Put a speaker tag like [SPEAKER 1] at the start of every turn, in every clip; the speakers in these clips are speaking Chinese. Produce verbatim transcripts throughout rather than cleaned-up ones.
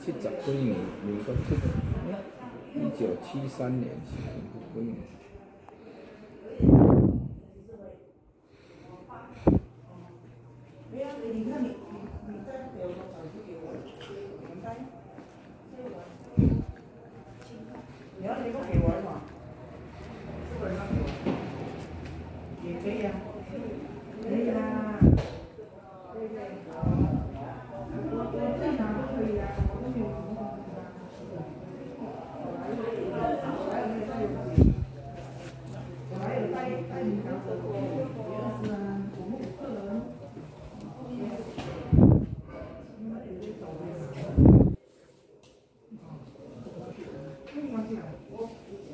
[SPEAKER 1] 七十几年，民国七一九七三年是民国几年？
[SPEAKER 2] 你要这个给玩嘛？也可以啊，可以啦。对对。我我这场可以啊，我都没有什么问题啊。还有没有带有？我还有带带你拿走过，也是啊，我们有客人。没关系啊，我。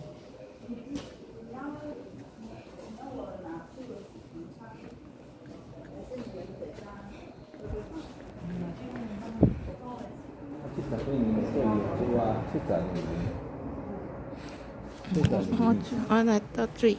[SPEAKER 1] 七十几年做业主啊，七十年。七十
[SPEAKER 3] 我
[SPEAKER 1] 年。
[SPEAKER 3] 我来倒水。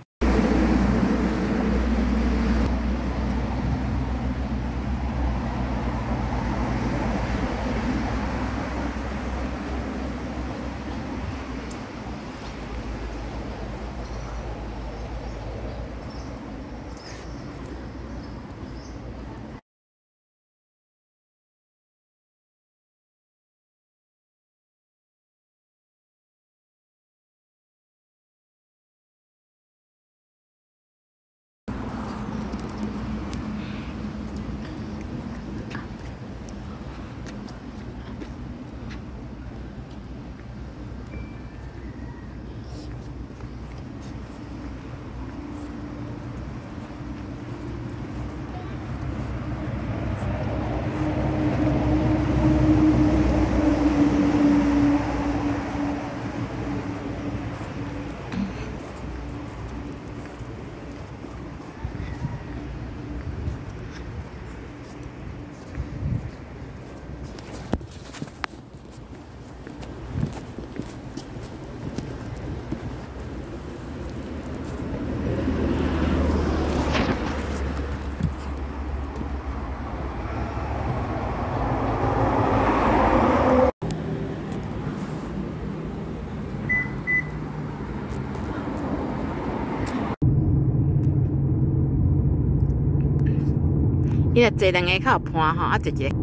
[SPEAKER 3] 伊若坐两个较有伴吼，啊一个。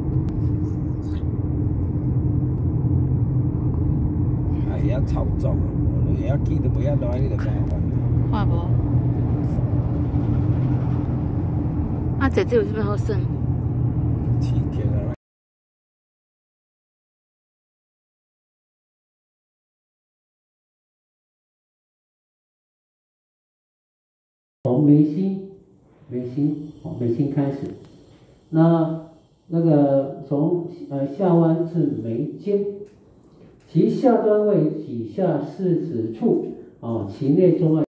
[SPEAKER 1] 啊，会晓操纵，会晓记都袂晓来，你就麻烦。
[SPEAKER 3] 看无？啊，坐这有啥物好耍？
[SPEAKER 1] 刺激啊！
[SPEAKER 4] 从眉心，眉心，哦，眉心开始，那那个从呃下弯至眉间，其下端为脊下四指处，哦，其内中外。